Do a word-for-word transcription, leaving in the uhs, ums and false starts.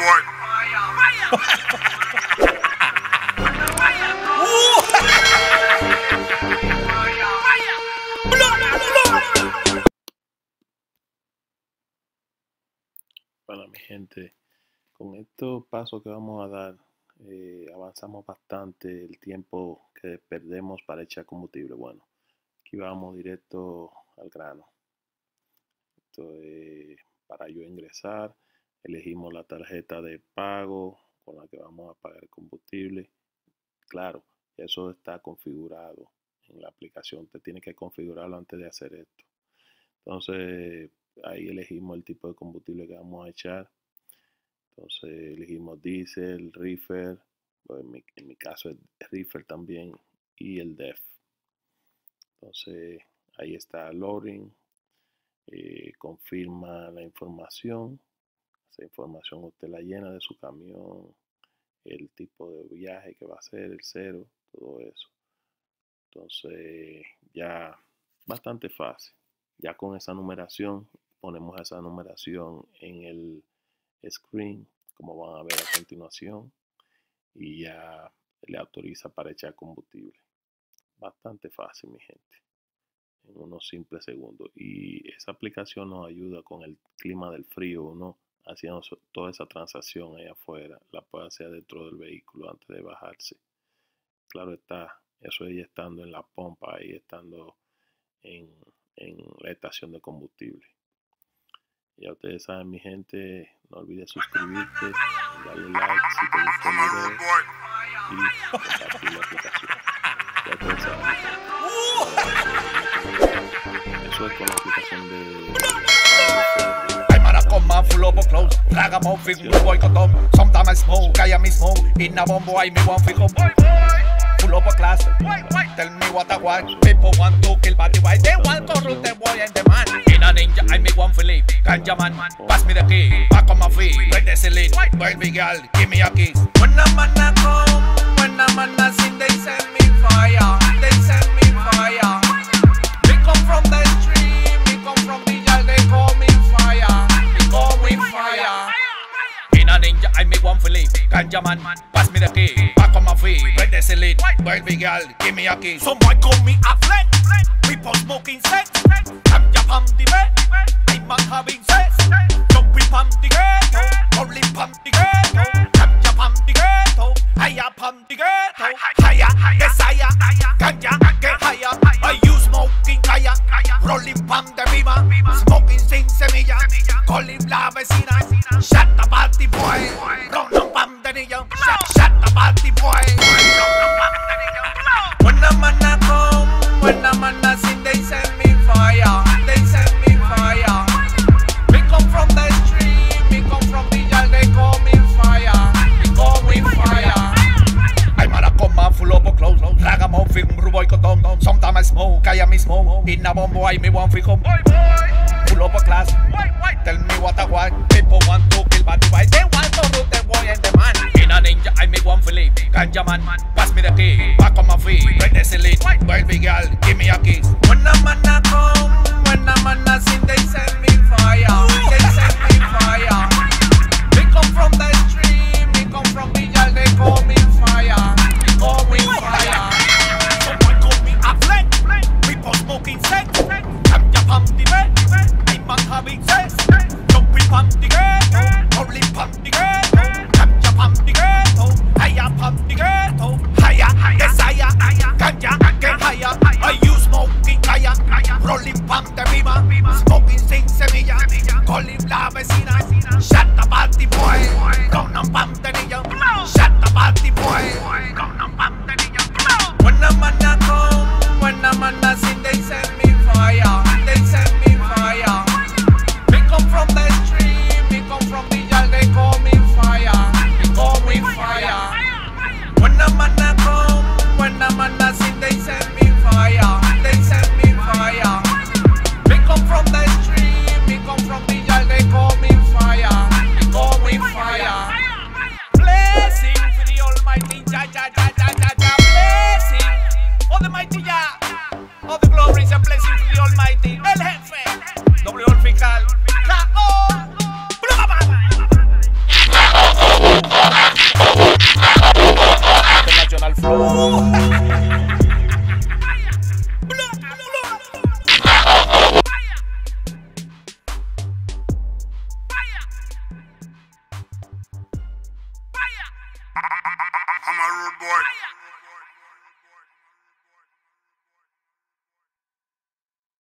Bueno, mi gente, con estos pasos que vamos a dar, eh, avanzamos bastante el tiempo que perdemos para echar combustible. Bueno, aquí vamos directo al grano. Esto es para yo ingresar. Elegimos la tarjeta de pago con la que vamos a pagar el combustible. Claro, eso está configurado en la aplicación. Usted tiene que configurarlo antes de hacer esto. Entonces, ahí elegimos el tipo de combustible que vamos a echar. Entonces, elegimos diésel, reefer. Bueno, en, mi, en mi caso es reefer también. Y el D E F. Entonces, ahí está loading. Eh, confirma la información. Esa información usted la llena de su camión, el tipo de viaje que va a hacer, el cero, todo eso. Entonces ya bastante fácil. Ya con esa numeración, ponemos esa numeración en el screen, como van a ver a continuación, y ya le autoriza para echar combustible. Bastante fácil, mi gente, en unos simples segundos. Y esa aplicación nos ayuda con el clima del frío, uno haciendo toda esa transacción ahí afuera, la puede hacer dentro del vehículo antes de bajarse. Claro está, eso es estando en la pompa, ahí estando en, en la estación de combustible. Ya ustedes saben, mi gente, no olvides suscribirte, darle like si te gustó el video y compartir la aplicación. Ya ustedes saben, eso es con la aplicación de Con man full up clothes, ragamuffin, we boy got on. Sometimes I smoke, I am smoke. In a bombo, I me want fi come. Full up a class, tell me what I want. People want to kill, but why they want to root the boy and the man. In a ninja, I me want fi live. Ganja man, pass me the key. Back on my feet, where the ceiling. Well, big girl, give me a kiss. When a man a come, when a man a sing, they send me fire. They send me fire. Me come from the street, me come from the yard, they call me fire. Fire. In a ninja, I make one for live. Ganja man, pass me the key. Back on my feet, break the ceiling. Well, big girl, give me a key. Some boy call me a flex. People smoking sex. I'm your pump the bed. I'm not having sex. Jumping pump the ghetto. Rolling pump the ghetto. I'm your pump the ghetto. Higher pump the ghetto. Higher, desire. Ganja, get higher. I use smoking fire. Rolling pump the bima. Smoking sin semilla. Call him la vecina. Shut the party boy. Run on pump the nigga. Shut the party boy. When a man a come, when a man a sing, they send me fire. They send me fire. Me come from the street, me come from the yard, they call me fire. They call me fire. I'm a come man full up of clothes, ragamuffin, ruboy cotton. Sometimes I smoke, I am smoke. In a bombo, I me want fi come. Full up a class, tell me what I want. People want to kill, but why they want to root the boy and the man. In a ninja, I make one for live. Ganja man, pass me the key. Back on my feet, break the ceiling. Well, big girl, give me a kiss. When a man a come, when a man a sing, they send me fire. They send me fire. Me come from the street, me come from the yard, they call me fire. They call me fire. Someone call me a flex. People smoking sex. I'm your pump the bed. I'm not having sex. Jumping pump the ghetto. Rolling pump the ghetto. I'm your pump the ghetto. Higher pump the ghetto. Higher, desire. Ganja, get higher. I use smoking fire. Rolling pump the bima. Smoking sin semilla. Call him la vecina. Shut the party boy. Run on pump the nigga. Shut the party boy. Run on pump the nigga. When a man a come, when a man a sing, they send me fire. They send me fire. Me come from the street, me come from the yard, they call me I'm a rude boy.